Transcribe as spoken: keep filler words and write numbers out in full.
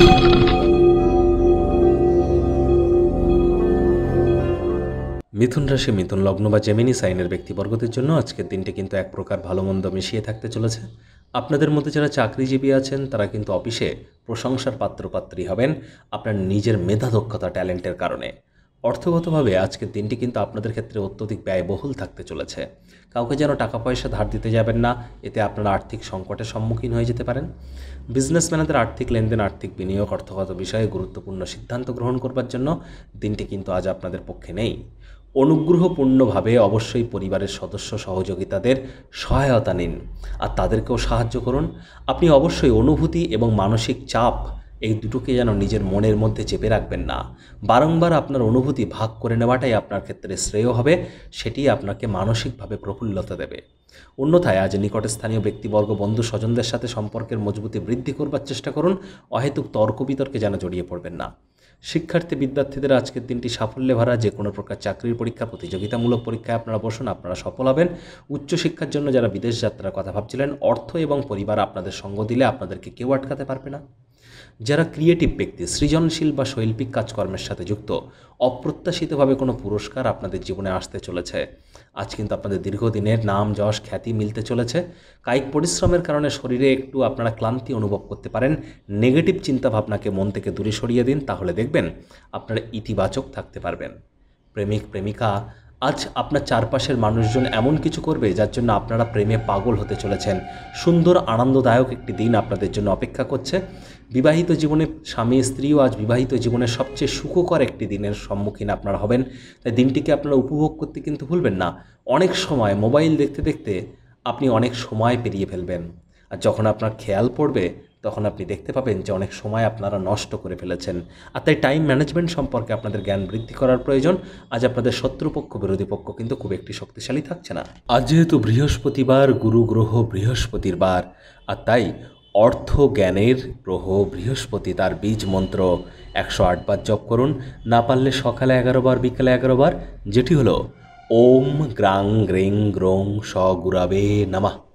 মিথুন রাশি, মিথুন লগ্ন বা জেমিনি সাইনের ব্যক্তিবর্গদের জন্য আজকের দিনটি কিন্তু এক প্রকার ভালো মন্দ মিশিয়ে থাকতে চলেছে। আপনাদের মধ্যে যারা চাকরিজীবী আছেন তারা কিন্তু অফিসে প্রশংসার পাত্রপাত্রী হবেন আপনার নিজের মেধা, দক্ষতা, ট্যালেন্টের কারণে। অর্থগতভাবে আজকের দিনটি কিন্তু আপনাদের ক্ষেত্রে অত্যধিক ব্যয়বহুল থাকতে চলেছে। কাউকে যেন টাকা পয়সা ধার দিতে যাবেন না, এতে আপনারা আর্থিক সংকটের সম্মুখীন হয়ে যেতে পারেন। বিজনেসম্যানদের আর্থিক লেনদেন, আর্থিক বিনিয়োগ, অর্থগত বিষয়ে গুরুত্বপূর্ণ সিদ্ধান্ত গ্রহণ করবার জন্য দিনটি কিন্তু আজ আপনাদের পক্ষে নেই। অনুগ্রহপূর্ণভাবে অবশ্যই পরিবারের সদস্য সহযোগিতাদের সহায়তা নিন আর তাদেরকেও সাহায্য করুন। আপনি অবশ্যই অনুভূতি এবং মানসিক চাপ এই দুটোকে যেন নিজের মনের মধ্যে চেপে রাখবেন না। বারংবার আপনার অনুভূতি ভাগ করে নেওয়াটাই আপনার ক্ষেত্রে শ্রেয় হবে, সেটি আপনাকে মানসিকভাবে প্রফুল্লতা দেবে। অন্যথায় আজ নিকটস্থানীয় ব্যক্তিবর্গ, বন্ধু স্বজনদের সাথে সম্পর্কের মজবুতি বৃদ্ধি করবার চেষ্টা করুন। অহেতুক তর্ক বিতর্কে যেন জড়িয়ে পড়বেন না। শিক্ষার্থী বিদ্যার্থীদের আজকের দিনটি সাফল্যে ভরা। যে কোনো প্রকার চাকরির পরীক্ষা, প্রতিযোগিতামূলক পরীক্ষায় আপনারা বসুন, আপনারা সফল হবেন। উচ্চশিক্ষার জন্য যারা বিদেশ যাত্রার কথা ভাবছিলেন, অর্থ এবং পরিবার আপনাদের সঙ্গ দিলে আপনাদেরকে কেউ আটকাতে পারবে না। যারা ক্রিয়েটিভ ব্যক্তি, সৃজনশীল বা শৈল্পিক কাজকর্মের সাথে যুক্ত, অপ্রত্যাশিতভাবে কোনো পুরস্কার আপনাদের জীবনে আসতে চলেছে। আজ কিন্তু আপনাদের দীর্ঘদিনের নাম, যশ, খ্যাতি মিলতে চলেছে। কায়িক পরিশ্রমের কারণে শরীরে একটু আপনারা ক্লান্তি অনুভব করতে পারেন। নেগেটিভ চিন্তাভাবনাকে মন থেকে দূরে সরিয়ে দিন, তাহলে দেখবেন আপনারা ইতিবাচক থাকতে পারবেন। প্রেমিক প্রেমিকা, আজ আপনার চারপাশের মানুষজন এমন কিছু করবে যার জন্য আপনারা প্রেমে পাগল হতে চলেছেন। সুন্দর, আনন্দদায়ক একটি দিন আপনাদের জন্য অপেক্ষা করছে। বিবাহিত জীবনে স্বামী স্ত্রীও আজ বিবাহিত জীবনের সবচেয়ে সুখকর একটি দিনের সম্মুখীন আপনারা হবেন। তাই দিনটিকে আপনারা উপভোগ করতে কিন্তু ভুলবেন না। অনেক সময় মোবাইল দেখতে দেখতে আপনি অনেক সময় পেরিয়ে ফেলবেন, আর যখন আপনার খেয়াল পড়বে তখন আপনি দেখতে পাবেন যে অনেক সময় আপনারা নষ্ট করে ফেলেছেন। আর তাই টাইম ম্যানেজমেন্ট সম্পর্কে আপনাদের জ্ঞান বৃদ্ধি করার প্রয়োজন। আজ আপনাদের শত্রুপক্ষ, বিরোধী পক্ষ কিন্তু খুব একটি শক্তিশালী থাকছে না। আজ যেহেতু বৃহস্পতিবার, গুরু গ্রহ বৃহস্পতির বার, আর তাই অর্থ জ্ঞানের গ্রহ বৃহস্পতি, তার বীজ মন্ত্র একশো আট বার জপ করুন। না পারলে সকালে এগারো বার, বিকালে এগারো বার, যেটি হলো ওম গ্রাং গ্রিং গ্রোং স গুরাবে নমঃ।